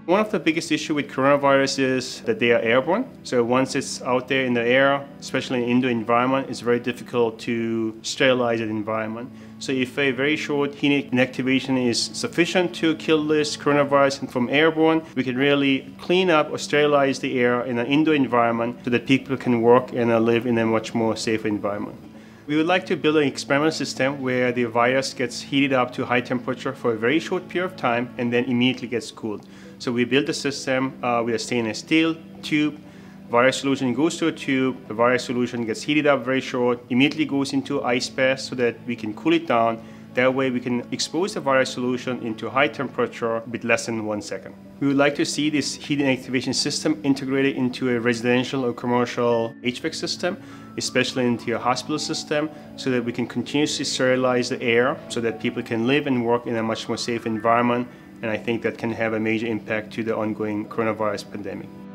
One of the biggest issues with coronavirus is that they are airborne. So once it's out there in the air, especially in an indoor environment, it's very difficult to sterilize that environment. So if a very short heat inactivation is sufficient to kill this coronavirus from airborne, we can really clean up or sterilize the air in an indoor environment so that people can work and live in a much more safer environment. We would like to build an experimental system where the virus gets heated up to high temperature for a very short period of time and then immediately gets cooled. So we built a system with a stainless steel tube. Virus solution goes to a tube, the virus solution gets heated up very short, immediately goes into ice bath so that we can cool it down. That way we can expose the virus solution into high temperature with less than 1 second. We would like to see this heat inactivation system integrated into a residential or commercial HVAC system, especially into a hospital system, so that we can continuously sterilize the air so that people can live and work in a much more safe environment. And I think that can have a major impact to the ongoing coronavirus pandemic.